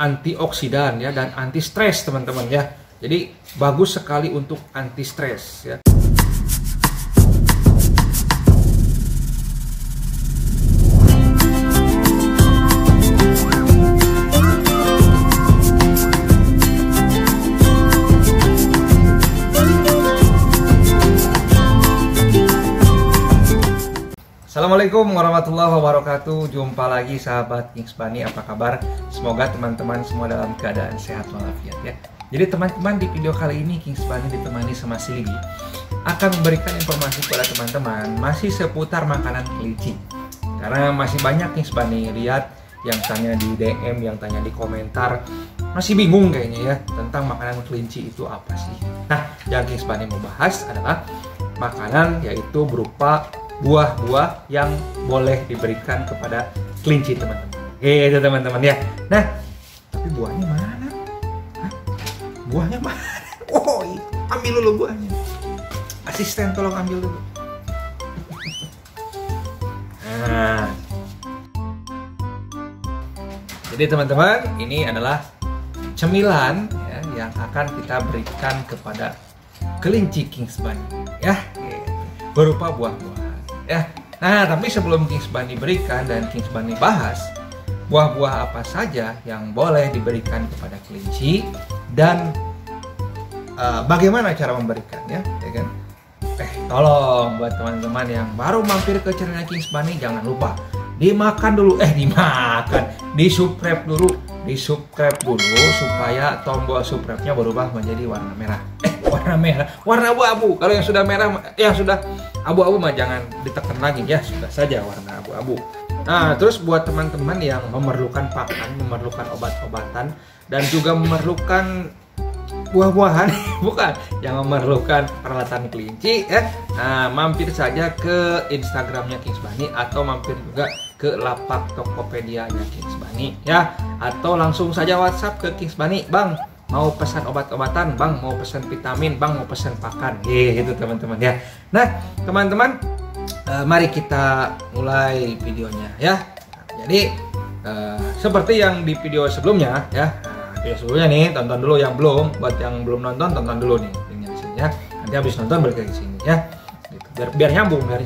antioksidan ya dan anti stres teman-teman ya. Jadi bagus sekali untuk anti stres ya. Assalamualaikum warahmatullahi wabarakatuh. Jumpa lagi sahabat Kings Bunny, apa kabar? Semoga teman-teman semua dalam keadaan sehat walafiat ya. Jadi teman-teman, di video kali ini Kings Bunny ditemani sama si Lidi akan memberikan informasi kepada teman-teman masih seputar makanan kelinci. Karena masih banyak Kings Bunny lihat yang tanya di DM, yang tanya di komentar, masih bingung kayaknya ya tentang makanan kelinci itu apa sih. Nah, yang Kings Bunny mau bahas adalah makanan yaitu berupa buah-buah yang boleh diberikan kepada kelinci teman-teman. Itu teman-teman ya. Nah, tapi buahnya mana? Hah? Buahnya mana? Oh, ambil dulu buahnya. Asisten tolong ambil dulu. Nah, jadi teman-teman, ini adalah cemilan ya, yang akan kita berikan kepada kelinci Kings Bunny ya, berupa buah-buah. Ya, nah tapi sebelum Kings Bunny berikan dan Kings Bunny bahas buah-buah apa saja yang boleh diberikan kepada kelinci dan bagaimana cara memberikannya, ya kan? Tolong buat teman-teman yang baru mampir ke channel Kings Bunny jangan lupa dimakan dulu, di-subscribe dulu supaya tombol subscribe-nya berubah menjadi warna merah. Warna abu-abu. Kalau yang sudah merah, yang sudah abu-abu mah jangan ditekan lagi ya, sudah saja warna abu-abu. Nah, terus buat teman-teman yang memerlukan pakan, memerlukan obat-obatan dan juga memerlukan buah-buahan, bukan, yang memerlukan peralatan kelinci ya. Nah, mampir saja ke Instagramnya Kings Bunny atau mampir juga ke lapak Tokopedia-nya Kings Bunny ya, atau langsung saja WhatsApp ke Kings Bunny, Bang mau pesan obat-obatan, Bang mau pesan vitamin, Bang mau pesan pakan, gitu teman-teman ya. Nah teman-teman, mari kita mulai videonya ya. Jadi seperti yang di video sebelumnya ya. Video sebelumnya nih, tonton dulu yang belum. Buat yang belum nonton, tonton dulu nih linknya di sini ya. Nanti habis nonton balik ke sini ya. Gitu. Biar nyambung. Nah,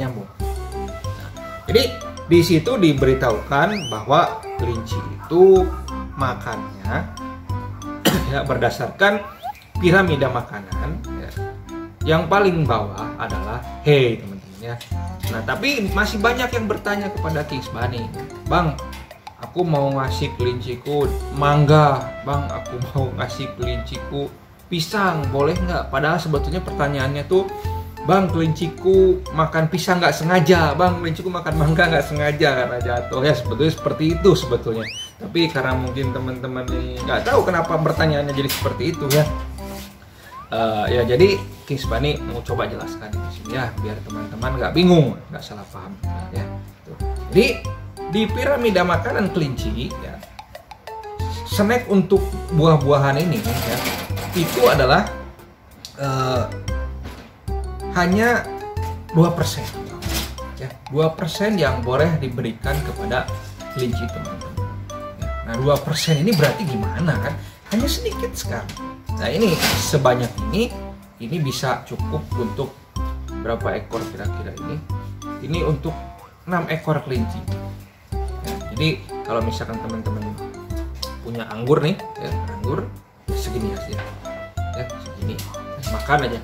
jadi di situ diberitahukan bahwa kelinci itu makannya ya berdasarkan piramida makanan ya. Yang paling bawah adalah hay teman-teman ya. Nah tapi masih banyak yang bertanya kepada Kings Bunny, Bang aku mau ngasih kelinciku mangga, Bang aku mau ngasih kelinciku pisang, boleh nggak? Padahal sebetulnya pertanyaannya tuh, Bang kelinciku makan pisang nggak sengaja, Bang kelinciku makan mangga nggak sengaja karena jatuh ya. Sebetulnya seperti itu sebetulnya. Tapi karena mungkin teman-teman ini nggak tahu kenapa pertanyaannya jadi seperti itu ya. Ya jadi Kings Bunny mau coba jelaskan di sini ya, biar teman-teman nggak bingung, nggak salah paham ya. Tuh. Jadi di piramida makanan kelinci ya, snack untuk buah-buahan ini ya, itu adalah hanya 2% ya, 2% yang boleh diberikan kepada kelinci teman-teman. Nah 2% ini berarti gimana kan? Hanya sedikit sekali. Nah ini sebanyak ini bisa cukup untuk berapa ekor kira-kira ini? Ini untuk 6 ekor kelinci. Nah, jadi kalau misalkan teman-teman punya anggur nih, ya, anggur segini aja, ya segini, makan aja.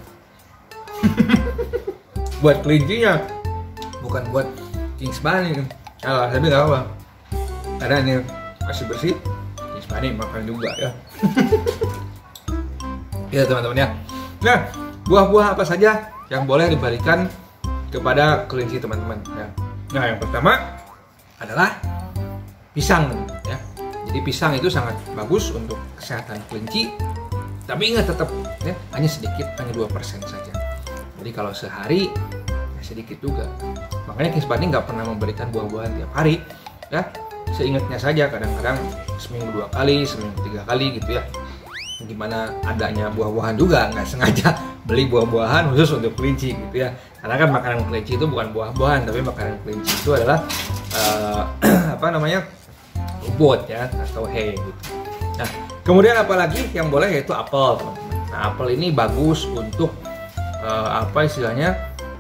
Buat kelincinya, bukan buat Kings Bunny. Tapi nggak apa, karena ini masih bersih, Kings Bunny makan juga ya. Ya teman-teman ya. Nah, buah-buah apa saja yang boleh diberikan kepada kelinci teman-teman ya. Nah, yang pertama adalah pisang ya. Jadi pisang itu sangat bagus untuk kesehatan kelinci. Tapi ingat tetap ya, hanya sedikit, hanya 2% saja. Jadi kalau sehari ya sedikit juga. Makanya Kings Bunny nggak pernah memberikan buah-buahan tiap hari ya. Seingatnya saja, kadang-kadang seminggu 2 kali, seminggu 3 kali gitu ya. Gimana adanya buah-buahan juga nggak sengaja beli buah-buahan khusus untuk kelinci gitu ya. Karena kan makanan kelinci itu bukan buah-buahan, tapi makanan kelinci itu adalah apa namanya, rumput ya atau hay gitu. Nah, kemudian apalagi yang boleh yaitu apel, teman-teman. Nah, apel ini bagus untuk apa istilahnya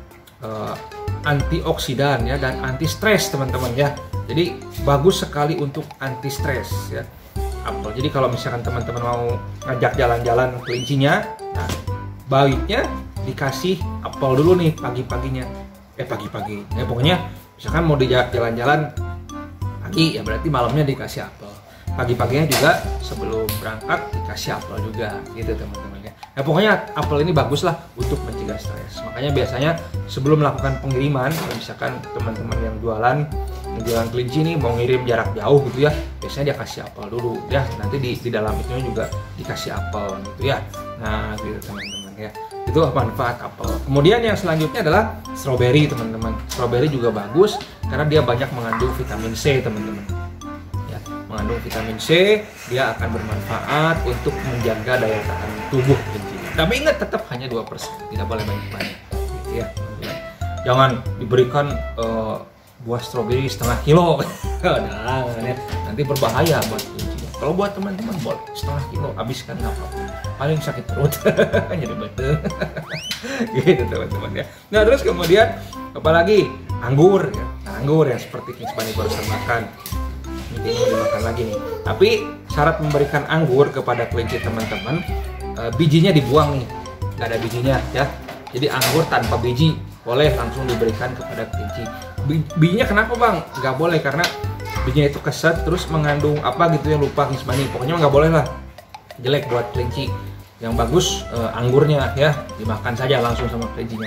antioksidan ya dan anti stres, teman-teman ya. Jadi bagus sekali untuk anti stres ya. Apel. Jadi kalau misalkan teman-teman mau ngajak jalan-jalan kelincinya, nah baiknya dikasih apel dulu nih pagi-paginya. Pagi-pagi. Ya pokoknya misalkan mau dijak jalan-jalan pagi ya berarti malamnya dikasih apel. Pagi-paginya juga sebelum berangkat dikasih apel juga gitu, teman-teman ya. Nah pokoknya apel ini bagus lah untuk mencegah stres. Makanya biasanya sebelum melakukan pengiriman, kalau misalkan teman-teman yang jualan kelinci nih mau ngirim jarak jauh gitu ya, biasanya dia kasih apel dulu ya. Nanti di dalam itunya juga dikasih apel gitu ya. Nah gitu teman-teman ya. Itu manfaat apel. Kemudian yang selanjutnya adalah stroberi, teman-teman. Stroberi juga bagus karena dia banyak mengandung vitamin C, teman-teman. Ya, mengandung vitamin C, dia akan bermanfaat untuk menjaga daya tahan tubuh kelincinya. Tapi ingat tetap hanya 2%, tidak boleh banyak-banyak. Gitu ya. Jangan diberikan buah stroberi setengah kilo. Nah, nanti berbahaya buat kelincinya. Kalau buat teman-teman boleh setengah kilo, habiskan nggak apa-apa. Paling sakit perut, jadi betul. Gitu teman-teman ya. Nah terus kemudian apalagi anggur ya. Nah, anggur yang seperti King Subani barusan makan. Ini mau dimakan lagi nih. Tapi syarat memberikan anggur kepada kelinci teman-teman, bijinya dibuang nih, nggak ada bijinya ya. Jadi anggur tanpa biji boleh langsung diberikan kepada kelinci. Bijinya kenapa bang? Nggak boleh karena bijinya itu keset terus mengandung apa gitu ya, lupa King Subani. Pokoknya nggak boleh lah, jelek buat kelinci. Yang bagus anggurnya ya, dimakan saja langsung sama kelincinya.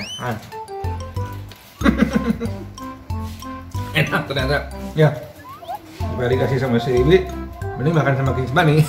Enak ternyata ya. Jika dikasih sama si Ibi, mending makan sama King Subani.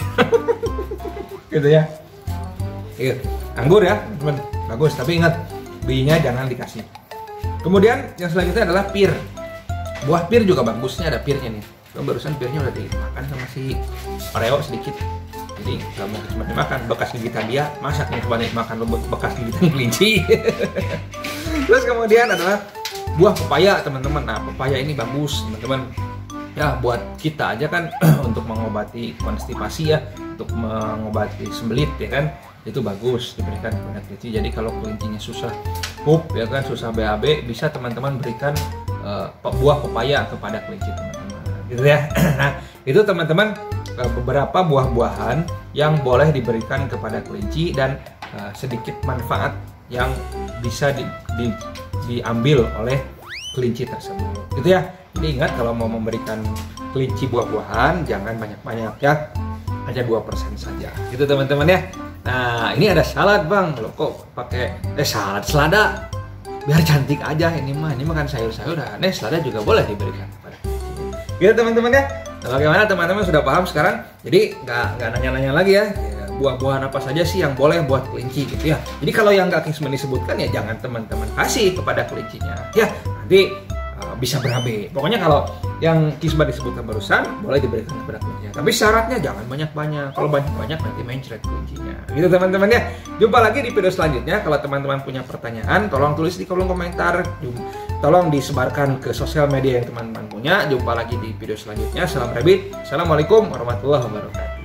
Gitu ya. Iya, anggur ya teman, bagus. Tapi ingat bijinya jangan dikasih. Kemudian yang selanjutnya adalah pir. Buah pir juga bagusnya ada pirnya nih. Barusan pirnya udah dimakan sama si Oreo sedikit. Jadi nggak mau cuma dimakan, bekas gigitan dia masak nih coba makan bekas gigitan kelinci. Terus kemudian adalah buah pepaya, teman-teman. Nah pepaya ini bagus teman-teman ya buat kita aja kan untuk mengobati konstipasi ya, untuk mengobati sembelit ya kan, itu bagus diberikan kepada kelinci. Jadi kalau kelincinya susah pup ya kan, susah BAB, bisa teman-teman berikan buah pepaya kepada kelinci teman-teman gitu ya. Nah itu teman-teman beberapa buah-buahan yang boleh diberikan kepada kelinci dan sedikit manfaat yang bisa diambil oleh kelinci tersebut gitu ya. Jadi ingat kalau mau memberikan kelinci buah-buahan jangan banyak-banyak ya, hanya 2% saja gitu teman-teman ya. Nah ini ada salad bang, loh kok pakai selada, biar cantik aja ini makan sayur-sayuran. Selada juga boleh diberikan kepada kelinci gitu teman-teman ya. Nah, bagaimana teman-teman sudah paham sekarang? Jadi nggak nanya-nanya lagi ya, buah-buahan apa saja sih yang boleh buat kelinci gitu ya. Jadi kalau yang nggak King Subani sebutkan ya jangan teman-teman kasih kepada kelincinya ya, nanti bisa berabe. Pokoknya kalau yang King Subani disebutkan barusan boleh diberikan kepada kelincinya. Tapi syaratnya jangan banyak-banyak. Kalau banyak-banyak nanti mencret kelincinya. Gitu teman-teman ya. Jumpa lagi di video selanjutnya. Kalau teman-teman punya pertanyaan, tolong tulis di kolom komentar. Tolong disebarkan ke sosial media yang teman-teman punya. Jumpa lagi di video selanjutnya. Salam Rabbit. Assalamualaikum warahmatullahi wabarakatuh.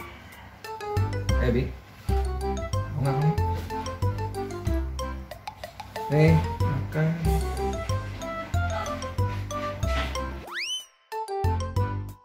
Bi, mau nggak? Makan.